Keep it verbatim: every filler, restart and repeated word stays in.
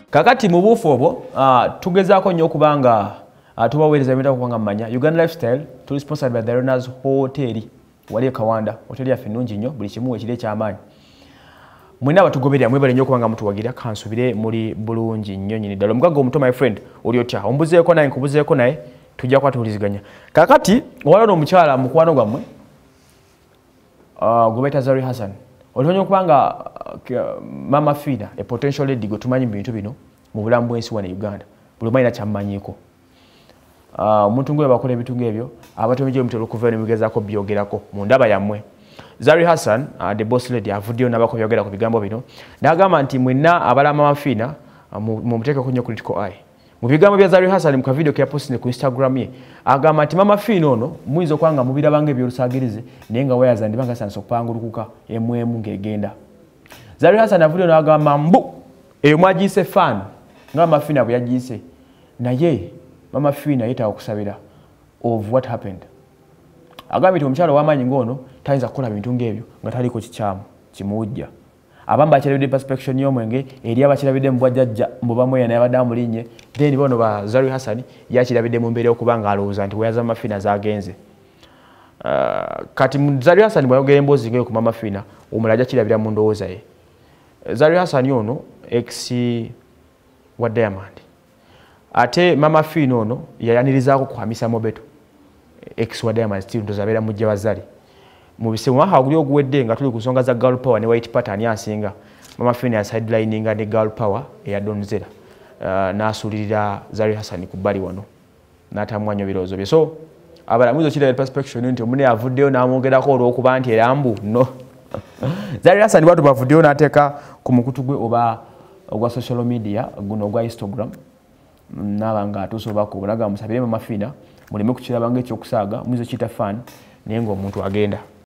kakati mu buufu obwo uh, tugezaako nnyo okubanga uh, tubaweereza ebintu kubanga mmanya Uganda Lifestyle tuli sponsored by the Rena's Hotel wali e Kawanda hotel yaffe nnungi nnyo buli kimu ekiri eky'amaanyi mwena abatugoberera mwebale nnyo okubanga mutuwagira kansubire muri bulungi nnyo nyini ddala omugaga omuto my friend oli otya ombuzeeko naye nkubuzeeko naye tujja kwa tuwuliziganya kakati waliwo omukyala mukwano gwammwe uh, gwe bayita Zari Hassan olifanya okubanga uh, mama Fina a potential lady gwe tumanyi mu bintu bino mu bulamu bw'ensi wano e Uganda buli mwalina kyammanyiiko omuntu uh, ngwe bakola ebintu ng'ebyo abatomejje omutero okuva ne mugezaako byogerako mu ndaba yammwe Zari Hassan uh, the boss lady avuddeyo n'abako byogera ku bigambo bino n'agamba nti mwenna abala mama Fina uh, mumuteekeko nnyo critical eye mu bigambo bya Zari Hassan mu kavidiyo ke yapostinze ku Instagram ye agamba nti mama Fina ono muyinza okwanga mubirabanga ebyolusagirize naye nga weyaza ndibanga sanso kupangulukuka emwemu ng'egenda Zari Hassan avuddeyo n'agamba mbu eyo mwagiise fan nga mama Fina bwe yagiise naye mama Fina yeta okusabira of what happened agambye nti omukyalo w'amaanyi ng'ono tayinza kukola bintu ng'ebyo nga taliko kikyamu kimuwujja abamu bakirabidde perspection y'omwenge eri abakirabidde mu bwajjajja mu bamweya naye abadde amulinnye then bono ba Zari Hassan yakirabidde mu mbeera okubanga alowooza nti weyaza mama Fina zaagenze uh, kati Zari Hassan bwayogera emboozi ng'eyo ku mama Fina omulala ajja kirabira mu ndowooza ye Zari Hassan ono ex wa Diamond ate mama Fina ono yayanirizaako kuhamisa Mobeto ex wa Diamond still ndozabeera mujja wa Zari mu bise mwaha guli oguwedde nga tuli ku nsonga za girl power ne white pattern asinga mama Fina ya sidelininga ne girl power eya Donzera uh, n'asuulirira Zari Hassan ku bbali wano n'atamwanyo birowoozo bye so abalamuzi kirabira perspection nti omune avuddeyo n'amwogerako olw'okuba nti erambu no Zari Hassan bwatu bavuddeyo n'ateeka ku mukutu gwe oba ogwa social media guno ogwa Instagram n'abanga atuuse obako obulaga musabire mama Fina muleme kukirabanga ekyokusaaga muyinza okiyita fan naye ng'omuntu agenda